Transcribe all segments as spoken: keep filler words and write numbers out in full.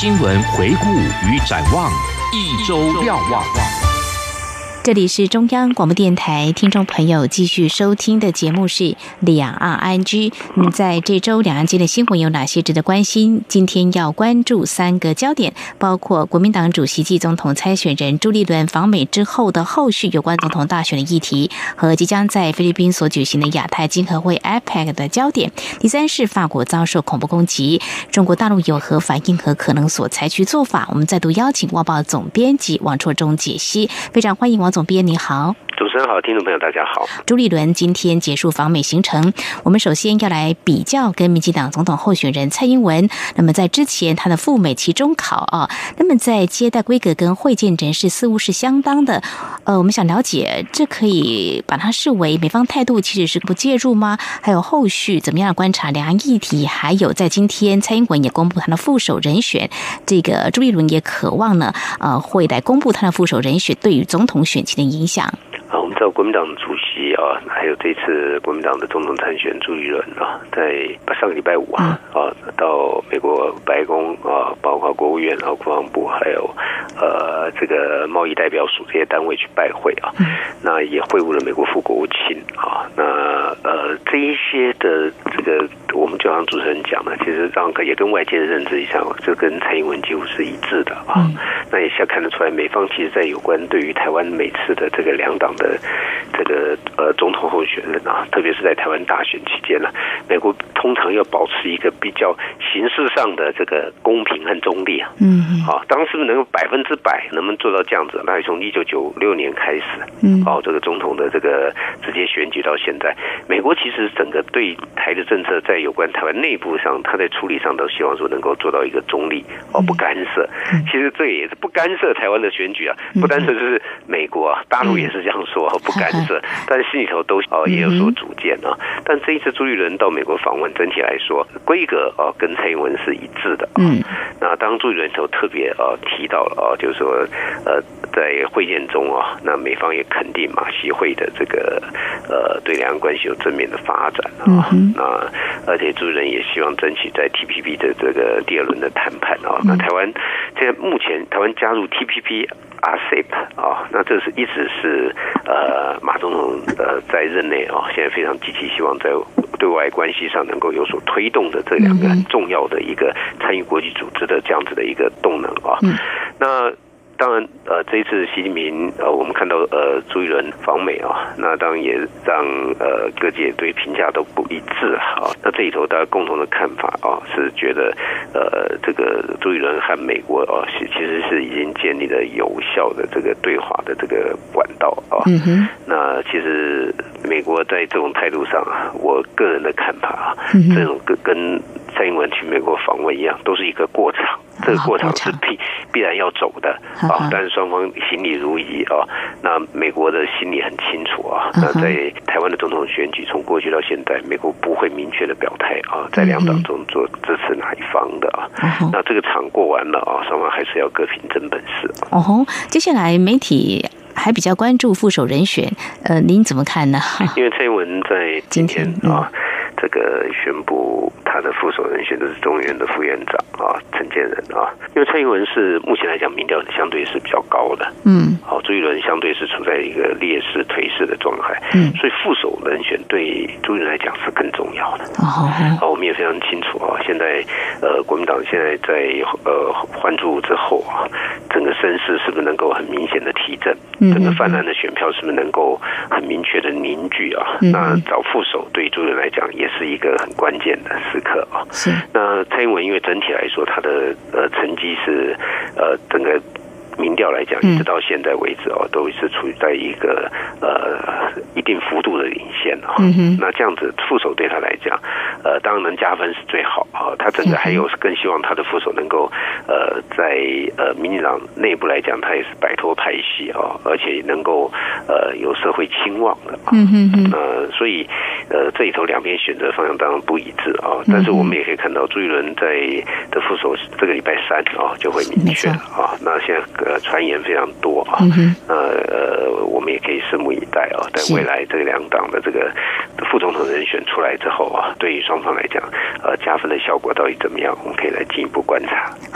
新闻回顾与展望，一周瞭望。 这里是中央广播电台，听众朋友继续收听的节目是两岸 I N G。那么在这周两岸间的新闻有哪些值得关心？今天要关注三个焦点，包括国民党主席暨总统参选人朱立伦访美之后的后续有关总统大选的议题，和即将在菲律宾所举行的亚太经合会 A P E C 的焦点。第三是法国遭受恐怖攻击，中国大陆有何反应和可能所采取做法？我们再度邀请《旺报》总编辑王绰中解析，非常欢迎王总编，你好。 主持人好，听众朋友大家好。 朱立伦今天结束访美行程，我们首先要来比较跟民进党总统候选人蔡英文。那么在之前他的赴美期中考啊，那么在接待规格跟会见人士似乎是相当的。呃，我们想了解，这可以把它视为美方态度其实是不介入吗？还有后续怎么样观察两岸议题？还有在今天蔡英文也公布他的副手人选，这个朱立伦也渴望呢，呃，会来公布他的副手人选对于总统选情的影响。 啊，我们知道国民党主席啊，还有这次国民党的总统参选朱立伦啊，在上个礼拜五啊，啊到美国白宫啊，包括国务院啊、国防部，还有呃这个贸易代表署这些单位去拜会啊，那也会晤了美国副国务卿啊，那呃这一些的这个，我们就像主持人讲的，其实让也跟外界的认知一样，这跟蔡英文几乎是一致的啊。那也现在看得出来，美方其实在有关对于台湾每次的这个两党的这个呃总统候选人啊，特别是在台湾大选期间呢、啊，美国通常要保持一个比较形式上的这个公平和中立啊。嗯，好、啊，当时能够百分之百能不能做到这样子？那从一九九六年开始，嗯，哦，这个总统的这个直接选举到现在，美国其实整个对台的政策在有关台湾内部上，他在处理上都希望说能够做到一个中立，哦，不干涉。其实这也是不干涉台湾的选举啊，不干涉就是美国啊，大陆也是这样说，不干涉，但是心里头都哦也有所主见啊。但这一次朱立伦到美国访问，整体来说规格啊跟蔡英文是一致的啊。那当朱立伦头特别啊提到了啊，就是说呃在会见中啊，那美方也肯定马习会的这个呃对两岸关系有正面的发展啊。那而且朱立伦也希望争取在 T P P 的这个第二轮的谈判啊。那台湾现在目前台湾加入 T P P。R C E P 啊，那这是一直是呃马总统呃在任内啊，现在非常积极希望在对外关系上能够有所推动的这两个很重要的一个参与国际组织的这样子的一个动能啊。那当然，呃，这一次习近平，呃，我们看到，呃，朱立伦访美啊，那当然也让呃各界对评价都不一致啊。那这里头大家共同的看法啊，是觉得，呃，这个朱立伦和美国啊，其实是已经建立了有效的这个对话的这个管道啊。嗯哼。那其实美国在这种态度上啊，我个人的看法啊，嗯、这种跟跟蔡英文去美国访问一样，都是一个过场。这个过程是必必然要走的啊，但是双方心里如一啊。那美国的心里很清楚啊。那在台湾的总统选举，从过去到现在，美国不会明确的表态啊，在两党中做支持哪一方的啊。那这个场过完了啊，双方还是要各凭真本事。 哦吼，接下来媒体还比较关注副手人选，呃，您怎么看呢？ 因为蔡英文在今天啊。这个宣布他的副手人选的是中院的副院长啊，陈建仁啊。因为蔡英文是目前来讲民调相对是比较高的，嗯，好，朱立伦相对是处在一个劣势颓势的状态，嗯，所以副手人选对朱立伦来讲是更重要的。哦，好，我们也非常清楚啊，现在呃国民党现在在呃换柱之后啊，整个声势是不是能够很明显的提振？整个泛蓝的选票是不是能够很明确的凝聚啊？那找副手对朱立伦来讲也是一个很关键的时刻啊。是。那蔡英文因为整体来说，他的呃成绩是呃整个民调来讲，一直到现在为止哦，都是处于在一个呃一定幅度的领先啊。嗯、那这样子副手对他来讲，呃，当然能加分是最好啊。他整个还有更希望他的副手能够呃在呃民进党内部来讲，他也是摆脱派系啊，而且能够呃有社会兴旺的啊。嗯哼哼。呃，所以呃这里头两边选择方向当然不一致啊，但是我们也可以看到朱立伦在的副手这个礼拜三啊就会明确了啊。那现在。呃，传言非常多啊，嗯、呃，我们也可以拭目以待啊。但未来这两党的这个副总统人选出来之后啊，对于双方来讲，呃，加分的效果到底怎么样，我们可以来进一步观察。 好。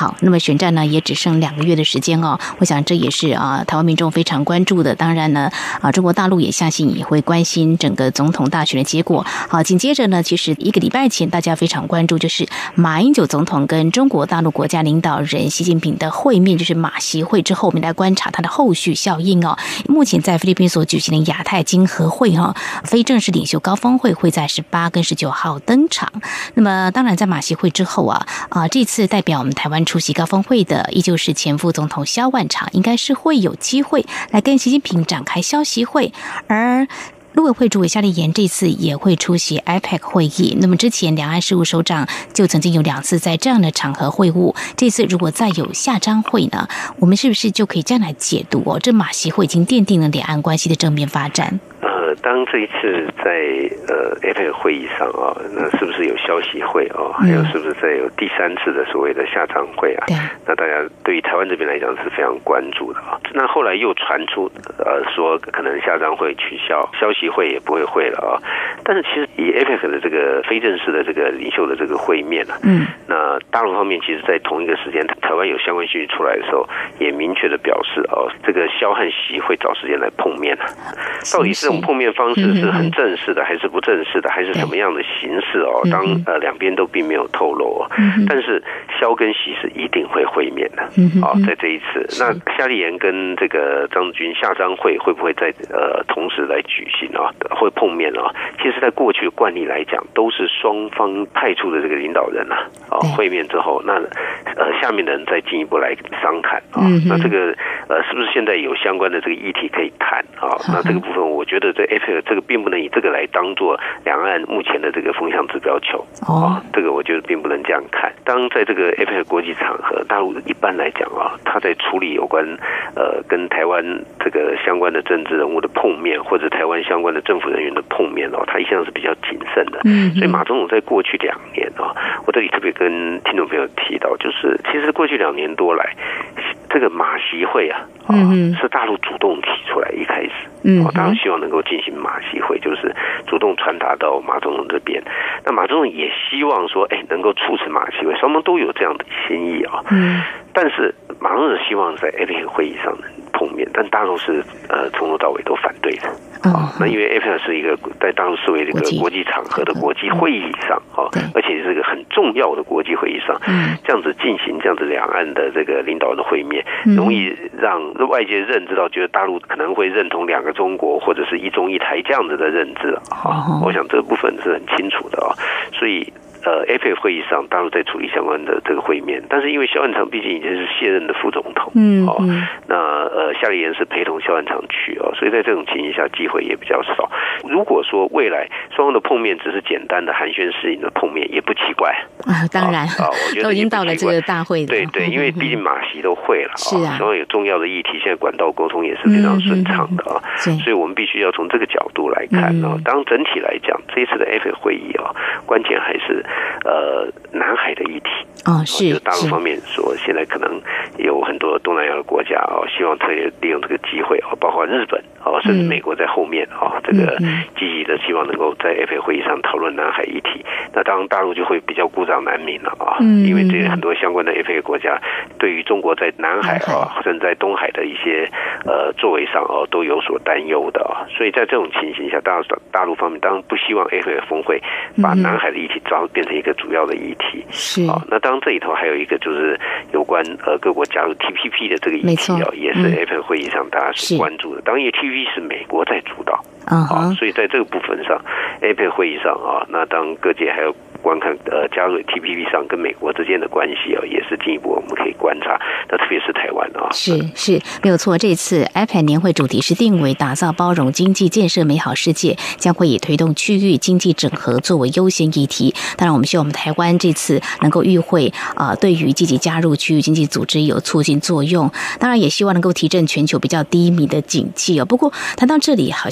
好，那么选战呢也只剩两个月的时间哦，我想这也是啊台湾民众非常关注的。当然呢啊中国大陆也相信也会关心整个总统大选的结果。好，紧接着呢，其实一个礼拜前大家非常关注就是马英九总统跟中国大陆国家领导人习近平的会面，就是马习会之后，我们来观察它的后续效应哦。目前在菲律宾所举行的亚太经合会哈、哦，非正式领袖高峰会会在十八跟十九号登场。那么当然在马习会之后啊啊、呃，这次代表我们台湾出席高峰会的依旧是前副总统萧万长，应该是会有机会来跟习近平展开消息会，而陆委会主委夏立言这次也会出席 A P E C 会议。那么之前两岸事务首长就曾经有两次在这样的场合会晤，这次如果再有下章会呢，我们是不是就可以这样来解读哦？这马习会已经奠定了两岸关系的正面发展。 呃，当这一次在呃 A P E C 会议上啊，那是不是有消息会啊？还有是不是再有第三次的所谓的下章会啊？ 嗯、 那大家对于台湾这边来讲是非常关注的啊。那后来又传出呃说可能下章会取消，消息会也不会会了啊。但是其实以 A P E C 的这个非正式的这个领袖的这个会面啊，嗯，那大陆方面其实在同一个时间，台湾有相关讯息出来的时候，也明确的表示哦，这个萧和习会找时间来碰面啊。到底这种碰面方式是很正式的，还是不正式的，还是什么样的形式哦？当呃两边都并没有透露哦，但是萧跟习是一定会会面的啊，在这一次。那夏立言跟这个张志军下章会会不会在呃同时来举行啊？会碰面啊？其实，在过去的惯例来讲，都是双方派出的这个领导人啊，啊会面之后，那呃下面的人再进一步来商谈啊。那这个呃是不是现在有相关的这个议题可以谈啊？那这个部分，我觉得在 A P E C 这个并不能以这个来当做两岸目前的这个风向指标球啊，这个我觉得并不能这样看。当在这个 A P E C 国际场合，大陆一般来讲啊，他在处理有关呃跟台湾这个相关的政治人物的碰面，或者台湾相关的政府人员的碰面哦，他一向是比较谨慎的。嗯，所以马总统在过去两年啊，我这里特别跟听众朋友提到，就是其实过去两年多来，这个马习会啊，啊嗯、是大陆主动提出来一开始。嗯，大陆希望能够进行马习会，就是主动传达到马总统这边。那马总统也希望说，哎，能够促成马习会，双方都有这样的心意啊。嗯，但是马总统希望在 A P E C 会议上能碰面，但大陆是呃从头到尾都反对的。啊，那因为 A P E C 是一个在大陆视为这个国际场合的国际会议上啊，而且是一个很重要的国际会议上，这样子进行这样子两岸的这个领导人的会面，容易让外界认知到，觉得大陆可能会认同两个中国或者是一中一台这样子的认知啊。我想这部分是很清楚的啊，所以。呃 ，A P E C 会议上，大陆在处理相关的这个会面，但是因为萧万长毕竟已经是卸任的副总统，嗯，哦，那呃夏立言是陪同萧万长去哦，所以在这种情形下，机会也比较少。如果说未来双方的碰面只是简单的寒暄示意的碰面，也不奇怪啊，当然啊，我觉得都已经到了这个大会了， 对对，因为毕竟马习都会了， 是啊， 然后有重要的议题，现在管道沟通也是非常顺畅的啊，所以我们必须要从这个角度来看啊。当整体来讲，这一次的 A P E C 会议啊，关键还是。呃，南海的议题哦，是， 就是大陆方面说，现在可能有很多东南亚的国家哦，希望特别利用这个机会哦，包括日本哦，甚至美国在后面哦，这个积极的希望能够在 A P E C 会议上讨论南海议题。那当然，大陆就会比较孤掌难鸣了啊，因为这些很多相关的 A P E C 国家对于中国在南海啊，甚至在东海的一些呃作为上哦，都有所担忧的啊。所以在这种情形下，大陆大陆方面当然不希望 A P E C 峰会把南海的议题抓变成一个主要的议题是啊，那当然这里头还有一个就是有关呃各国加入 T P P 的这个议题啊，也是 A P E C 会议上大家所关注的。当然，因为 T P P 是美国在主导啊，所以在这个部分上 ，A P E C 会议上啊，那当各界还有观看呃加入 T P P 上跟美国之间的关系啊，也是进一步我们可以观察。那特别是台湾啊， 是是没有错。这次 A P E C 年会主题是定为打造包容经济、建设美好世界，将会以推动区域经济整合作为优先议题。当然，我们希望我们台湾这次能够与会啊、呃，对于积极加入区域经济组织有促进作用。当然，也希望能够提振全球比较低迷的景气哦。不过谈到这里，好像又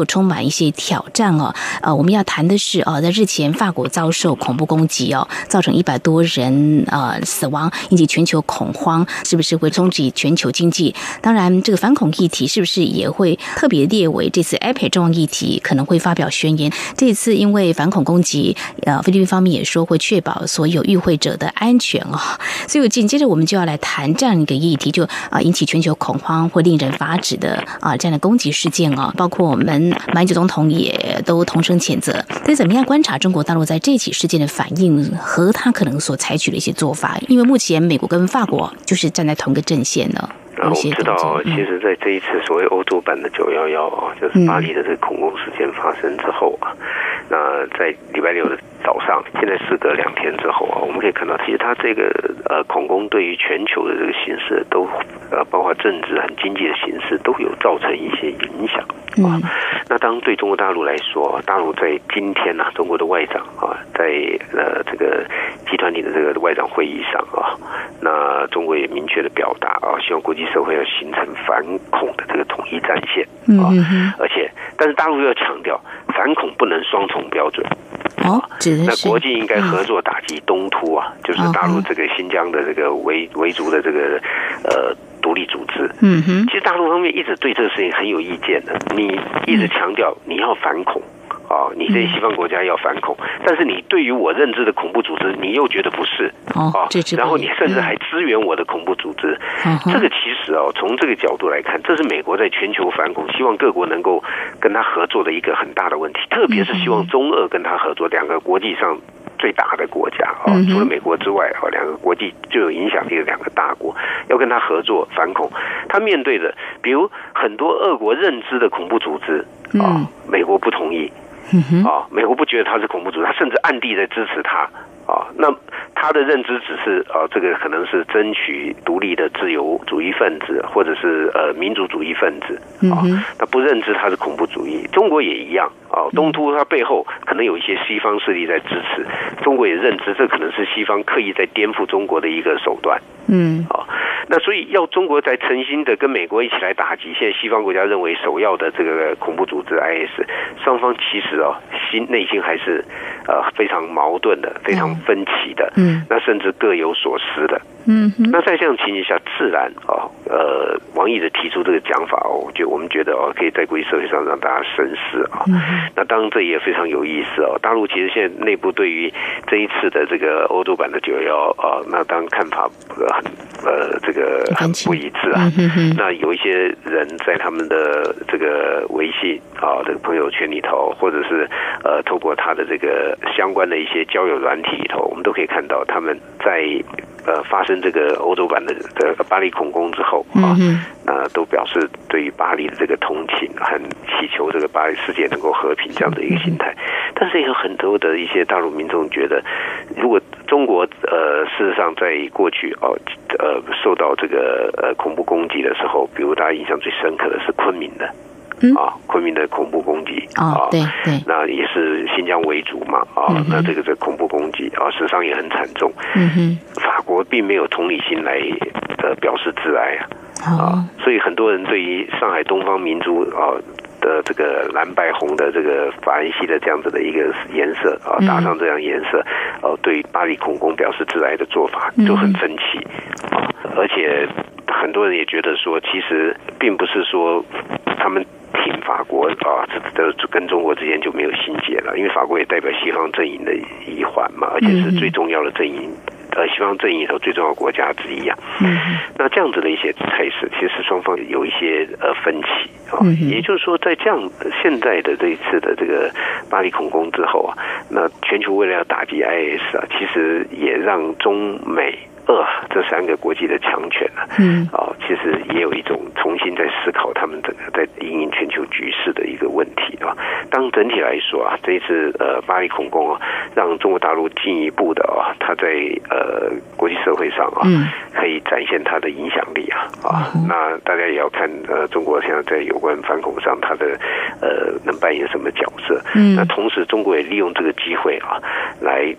充满一些挑战哦。呃，我们要谈的是哦，在日前法国遭受恐怖攻击哦，造成一百多人呃死亡，引起全球恐慌，是不是会冲击全球经济？当然，这个反恐议题是不是也会特别列为这次 A P E C 重要议题，可能会发表宣言。这次因为反恐攻击，呃，菲律宾方面也说会确保所有与会者的安全哦。所以紧接着我们就要来谈这样一个议题，就啊、呃、引起全球恐慌或令人发指的啊、呃、这样的攻击事件哦，包括我们马英九总统也都同声谴责。但怎么样观察中国大陆在这起事件的反应和他可能所采取的一些做法？因为目前美国跟法国就是站在同一个阵线呢。 啊，我们知道，其实，在这一次所谓欧洲版的九一一啊，就是巴黎的这个恐攻事件发生之后啊，那在礼拜六的早上，现在事隔两天之后啊，我们可以看到，其实它这个呃恐攻对于全球的这个形势都呃，包括政治和经济的形势都有造成一些影响啊。那当对中国大陆来说，大陆在今天呢、啊，中国的外长啊，在呃这个集团体的这个外长会议上啊，那中国也明确的表达啊，希望国际社会要形成反恐的这个统一战线啊，而且但是大陆要强调，反恐不能双重标准。 哦， 那国际应该合作打击东突啊，嗯、就是大陆这个新疆的这个维维族的这个呃独立组织。嗯哼，其实大陆方面一直对这个事情很有意见的，你一直强调你要反恐。哦，你对西方国家要反恐，但是你对于我认知的恐怖组织，你又觉得不是哦，然后你甚至还支援我的恐怖组织，嗯、这个其实哦，从这个角度来看，这是美国在全球反恐，希望各国能够跟他合作的一个很大的问题，特别是希望中俄跟他合作，两个国际上最大的国家哦，除了美国之外哦，两个国际最有影响力的两个大国要跟他合作反恐，他面对的比如很多俄国认知的恐怖组织啊、哦，美国不同意。啊、哦，美国不觉得他是恐怖组织，他甚至暗地在支持他啊、哦。那他的认知只是啊、哦，这个可能是争取独立的自由主义分子，或者是呃民族主义分子啊。他、哦、不认知他是恐怖主义。中国也一样啊、哦，东突他背后可能有一些西方势力在支持，中国也认知这可能是西方刻意在颠覆中国的一个手段。嗯，啊、哦，那所以要中国在诚心的跟美国一起来打击现在西方国家认为首要的这个恐怖组织 I S， 双方其实哦心内心还是呃非常矛盾的，非常分歧的，嗯，那甚至各有所思的，嗯，那在这样情形下，自然哦，呃，王毅的提出这个讲法哦，我觉得我们觉得哦，可以在国际社会上让大家深思啊。嗯、那当然这也非常有意思哦，大陆其实现在内部对于这一次的这个欧洲版的九一一啊，那当然看法很呃这个很不一致啊。嗯、那有一些人在他们的这个微信啊这个朋友圈里头，或者是呃透过他的这个相关的一些交友软体里头，我们都可以看到他们在呃发生这个欧洲版的的巴黎恐攻之后啊，那、呃、都表示对于巴黎的这个同情，很祈求这个巴黎世界能够和平这样的一个心态。但是也有很多的一些大陆民众觉得，如果中国呃事实上在过去哦呃受到这个呃恐怖攻击的时候，比如大家印象最深刻的是昆明的。嗯、啊，昆明的恐怖攻击啊，对对，那也是新疆维族嘛啊，嗯、那这个这恐怖攻击啊，事实上也很惨重。嗯哼，法国并没有同理心来呃表示致哀啊，啊，所以很多人对于上海东方明珠啊的这个蓝白红的这个法兰西的这样子的一个颜色啊，打上这样颜色，呃、啊，对巴黎恐攻表示致哀的做法就很分歧啊，而且很多人也觉得说，其实并不是说他们。挺法国啊，这这跟中国之间就没有心结了，因为法国也代表西方阵营的一环嘛，而且是最重要的阵营，呃，西方阵营里头最重要的国家之一啊。嗯，那这样子的一些态势，其实双方有一些呃分歧啊。嗯、也就是说，在这样现在的这一次的这个巴黎恐攻之后啊，那全球为了要打击 I S 啊，其实也让中美。俄这三个国际的强权啊，嗯，啊，其实也有一种重新在思考他们整个在因应全球局势的一个问题啊。当整体来说啊，这一次呃巴黎恐攻啊，让中国大陆进一步的啊，它在呃国际社会上啊，嗯，可以展现它的影响力啊啊。嗯、那大家也要看呃中国现在在有关反恐上它的呃能扮演什么角色。嗯，那同时中国也利用这个机会啊，来。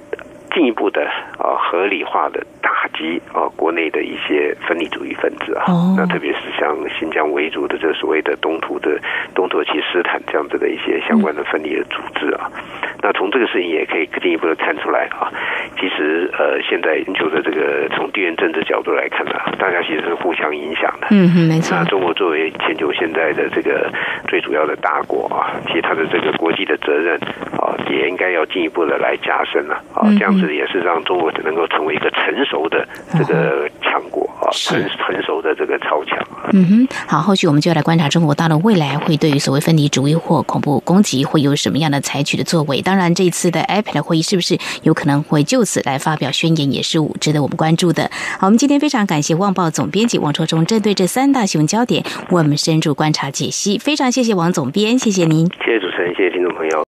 进一步的啊合理化的打击啊国内的一些分离主义分子啊，哦、那特别是像新疆维族的这所谓的东土的东土耳其斯坦这样子的一些相关的分离的组织啊，嗯、那从这个事情也可以进一步的看出来啊，其实呃现在全球的这个从地缘政治角度来看呢、啊，大家其实是互相影响的。 嗯嗯，没错。 那中国作为全球现在的这个最主要的大国啊，其实它的这个国际的责任啊，也应该要进一步的来加深了啊，这样子也是让中国能够成为一个成熟的这个强国啊，成成熟的这个超强。 嗯哼，好，后续我们就要来观察中国大陆未来会对于所谓分离主义或恐怖攻击会有什么样的采取的作为。当然，这一次的 A P E C 会议是不是有可能会就此来发表宣言，也是值得我们关注的。好，我们今天非常感谢《旺报》总编辑王戳中针对这三大新闻焦点，我们深入观察解析。非常谢谢王总编，谢谢您， 谢谢主持人，谢谢听众朋友。